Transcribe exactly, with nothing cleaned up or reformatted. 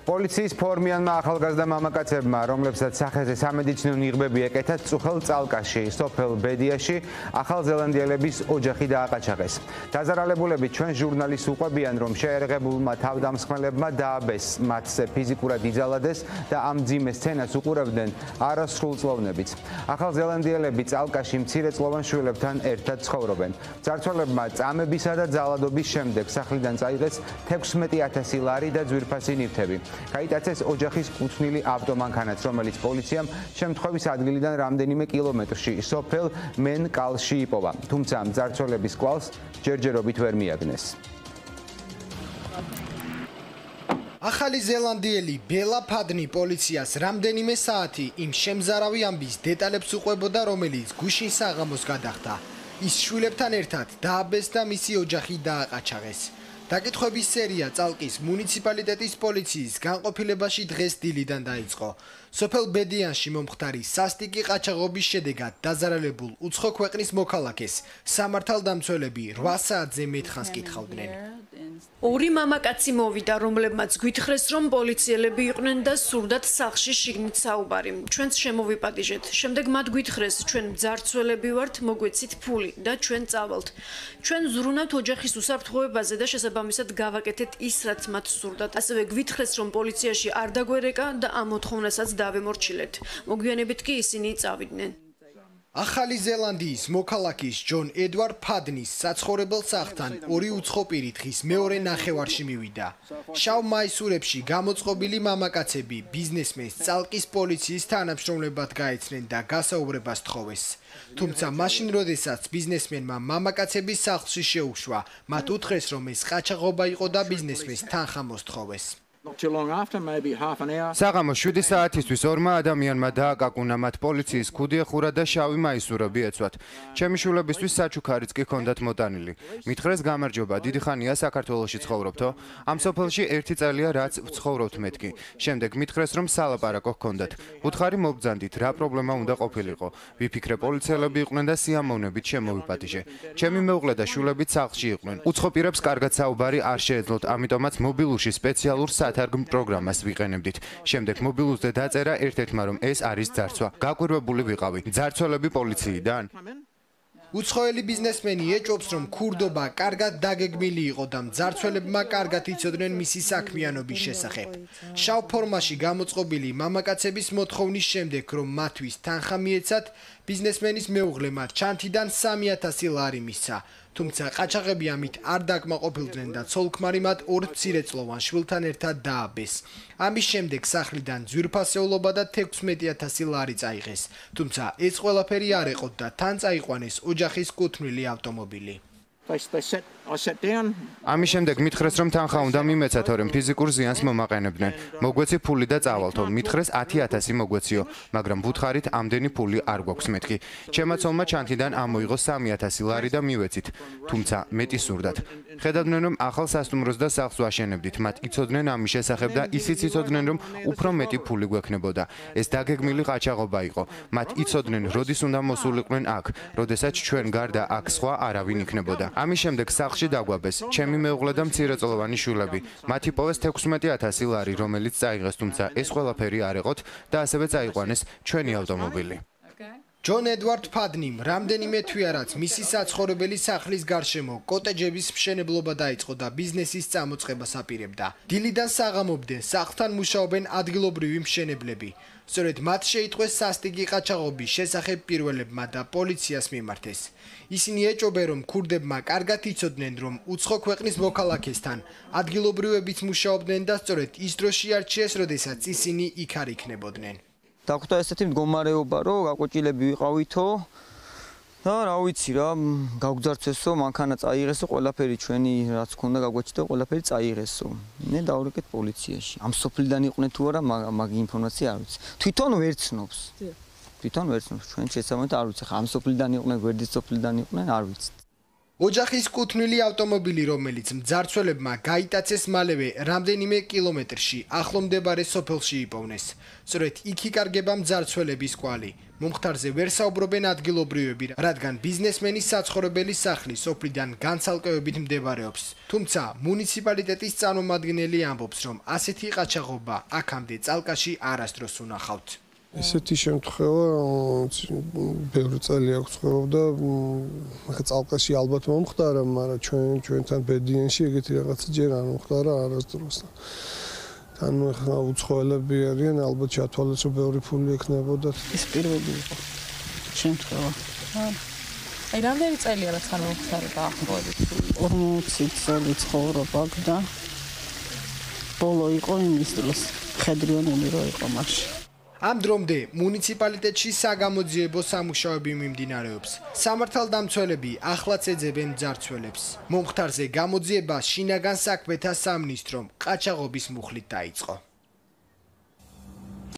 პოლიციის ფორმიანმა ახალგაზრდა მამაკაცებმა, რომლებსაც სახეზე სამედიცინო ნიღბები ეკეთათ, წუხელ წალკაში, სოფელ ბედიაში ახალზელანდიელების ოჯახი დააყაჩაღეს. დაზარალებულები ჩვენ ჟურნალისტს უყვებიან, რომ შეერაღებულმა თავდამსხმელებმა დააბეს მათზე ფიზიკურად იძალადეს და ამ მძიმე სცენას უყურებდნენ არასრულწლოვნებიც. ახალზელანდიელები წალკაში მცირეწლოვან შვილებთან ერთად ცხოვრობენ. მძარცველებმა წამებისა და ძალადობის შემდეგ სახლიდან წაიღეს თექვსმეტი ათასი ლარი და ძვირფასი ნივთები. გაიტაცეს ოჯახის კუთვნილი ავტომანქანაც, რომელიც პოლიციამ შემთხვევის ადგილიდან რამდენიმე კილომეტრში სოფელ მენ-კალში იპოვა. თუმცა მძარცველების კვალს ჯერჯერობით ვერ მიაგნეს. ახალი ზელანდიელი ბელა ფადნი პოლიციას რამდენიმე საათი იმ შემზარავი ამბის დეტალებს უყვებოდა, რომელიც გუშინ საღამოს გადახდა. ის შვილებთან ერთად დააბეს და მისი ოჯახი დააყაჩაღეს. დაკითხვების სერია წალკის მუნიციპალიტეტის პოლიციის განყოფილებაში დღეს დილიდან დაიწყო. სოფელ ბედიანში მომხდარი სასტიკი ყაჩაღობის შედეგად დაზარალებულ უცხო ქვეყნის მოქალაქეს სამართალდამცველები რვა საათზე მეტხანს კითხავდნენ. ორი მამაკაცი მოვიდა, რომლებმაც გვითხრეს, რომ პოლიციელები იყვნენ და სურდათ სახლში შიგნით საუბარი. ჩვენც შემოვიპატიჟეთ. შემდეგ მათ გვითხრეს, ჩვენ მძარცველები ვართ, მოგვეცით ფული და ჩვენ წავალთ. ჩვენ ზრუნავთ ოჯახის უსაფრთხოებაზე და შესაბამისად გავაკეთეთ ის, რაც მათ სურდათ. ასევე გვითხრეს, რომ პოლიციაში არ დაგვერეკა და ამ მოთხოვნასაც დავემორჩილეთ. მოგვიანებით კი ისინი წავიდნენ. ახალი ზელანდიის მოქალაქის ჯონ ედვარდ ფადნის საცხოვრებელ სახლთან ორი უცხო პირი დღის მეორე ნახევარში მივიდა. შავ მაისურებში გამოწყობილი მამაკაცები ბიზნესმენს წალკის პოლიციის თანამშრომლებად გაეცნენ და გასაუბრებას თხოვეს. თუმცა მაშინ, როდესაც ბიზნესმენმა მამაკაცების სახლში შეუშვა, მათ უთხრეს, რომ ეს ყაჩაღობა იყო და ბიზნესმენს თანხა მოსთხოვეს. საღამოს შვიდი საათისთვის ორმა ადამიანმა დააკაკუნა მათ პოლიციის ქუდი ეხურა და შავი მაისურები ეცვათ. ჩემი შვილებისთვის საჩუქარიც კი ჰქონდათ მოტანილი. მითხრეს გამარჯობა, დიდი ხანია საქართველოში ცხოვრობთო? ამ სოფელში ერთი წელია რაც ვცხოვრობთ მეთქი. შემდეგ მითხრეს, რომ სალაპარაკო ჰქონდათ. უთხარი მობრძანდით, რა პრობლემა უნდა ყოფილიყო. ვიფიქრე პოლიციელები იყვნენ და სიამოვნებით შემოვიპატიჟე. ჩემი მეუღლე და შვილებიც სახლში იყვნენ. უცხო პირებს კარგად საუბარი არ შეეძლოთ, ამიტომაც მობილურში სპეციალურ სათარგმ პროგრამას ვიყენებდით. შემდეგ მობილურზე დაწერა ერთ-ერთმა, რომ ეს არის ძარცვა. გაკვირვებული ვიყავი. ძარცველები პოლიციიდან? უცხოელი ბიზნესმენი ეჭვობს, რომ ქურდობა კარგად დაგეგმილი იყო და მძარცველებმა კარგად იცოდნენ მისი საქმიანობის შესახებ. შავ ფორმაში გამოწყობილი მამაკაცების მოთხოვნის შემდეგ, რომ მათთვის თანხა მიეცათ, ბიზნესმენის მეუღლემა ჩანთიდან სამი ათასი ლარი მისცა. თუმცა ყაჩაღები ამით არ დაკმაყოფილდნენ და ცოლ-ქმარი მათ ორ მცირეწლოვან შვილთან ერთად დააბეს. ამის შემდეგ სახლიდან ძვირფასეულობა და თექვსმეტი ათასი ლარი წაიღეს. თუმცა ეს ყველაფერი არ ეყოთ და თან წაიყვანეს ოჯახის კუთვნილი ავტომობილი. ამის შემდეგ მითხრეს, რომ თანხა უნდა მიმეცათო, რომ ფიზიკურ ზიანს მომაყენებდნენ. მოგვეცი ფული და წავალთო. მითხრეს ათი ათასი მოგვეციო, მაგრამ ვუთხარით ამდენი ფული არ გვაქვს მეთქი. ჩემმა ცოლმა ჩანთიდან ამოიღო სამი ათასი ლარი და მივეცით. თუმცა მეტი სურდათ. ხედავდნენ, რომ ახალ სასტუმროს და სახლს ვაშენებდით. მათ იცოდნენ ამის შესახებ და ისიც იცოდნენ, რომ უფრო მეტი ფული გვექნებოდა. ეს დაგეგმილი ყაჩაღობა იყო. მათ იცოდნენ, როდის უნდა მოსულიყვნენ აქ, როდესაც ჩვენ გარდა აქ სხვა არავინ იქნებოდა. ამის შემდეგ სახლში დაგვაბეს ჩემი მეუღლე და მცირეწლოვანი შვილები. მათ იპოვეს თექვსმეტი ათასი ლარი, რომელიც წაიღეს, თუმცა ეს ყველაფერი არ ეყოთ და ასევე წაიყვანეს ჩვენი ავტომობილი. ჯონ ედვარდ ფადნიმ რამდენიმე თვია რაც მისი საცხოვრებელი სახლის გარშემო კოტეჯების მშენებლობა დაიწყო და ბიზნესის წამოწყებას აპირებდა. დილიდან საღამომდე სახლთან მუშაობენ ადგილობრივი მშენებლები. სწორედ მათ შეიტყვეს სასტიკი ყაჩაღობის შესახებ პირველებმა და პოლიციას მიმართეს. ისინი ეჭობენ, რომ ქურდებმა კარგად იცოდნენ, რომ უცხო ქვეყნის მოქალაქესთან ადგილობრივებიც მუშაობდნენ და სწორედ ის დრო შეარჩიეს, როდესაც ისინი იქ არ იქნებოდნენ. დაგვხვდა ესეთი მდგომარეობა, რომ გაკვეჭილები ვიყავითო და რა ვიცი რა, გავგზარცესო, მანქანა წაიღესო, ყველაფერი ჩვენი რაც ქონდა გაგვეჭდა, ყველაფერი წაიღესო. მე დავრეკეთ პოლიციაში. ამ სოფლიდან იყვნენ თუ არა, მაგ ინფორმაცია არ ვიცი. თვითონ ვერცნობს. თვითონ ვერცნობს. ჩვენ შესაბამისად არ ვიცი, ხა ამ სოფლიდან იყვნენ, გვერდის სოფლიდან იყვნენ, არ ვიცი. ოჯახის კუთვნილი ავტომობილი, რომელიც მძარცველებმა გაიტაცეს მალევე რამდენიმე კილომეტრში ახლო მდებარე სოფელში იპოვნეს. სწორედ იქ იკარგება მძარცველების კვალი. მომხდარზე ვერ საუბრობენ ადგილობრივები, რადგან ბიზნესმენის საცხოვრებელი სახლი სოფლიდან განცალკევებით მდებარეობს. თუმცა მუნიციპალიტეტის წარმომადგენელი ამბობს, რომ ასეთი ყაჩაღობა აქამდე წალკაში არასდროს უნახავთ. ესეთი შემთხვევა ბევრი წელი აქვს ცხოვრობდა ხა წალკაში ალბათ მომხდარა, მაგრამ ჩვენ ჩვენთან ბედიენში ეგეთი რაღაცა ჯერ არ მომხდარა არასდროს. თან ხა უცხოელები არიან, ალბათ ჩათვალეს რომ ბევრი ფული ექნებოდა. ეს პირველი იყო შემთხვევა. აი რამდენი წელია რაც ხარ მომხდარა დაახლოებით? ორმოცი წელი ცხოვრობა და ბოლო იყო იმის დროს. ხედრიონელი რო იყო მაშინ. ამ დრომდე მუნიციპალიტეტში საგამოძიებო სამუშაოები მიმდინარეობს. სამართალდამცველები ახლაც ეძებენ მძარცველებს. მომხდარზე გამოძიება შინაგან საქმეთა სამინისტრომ ყაჩაღობის მუხლით დაიწყო.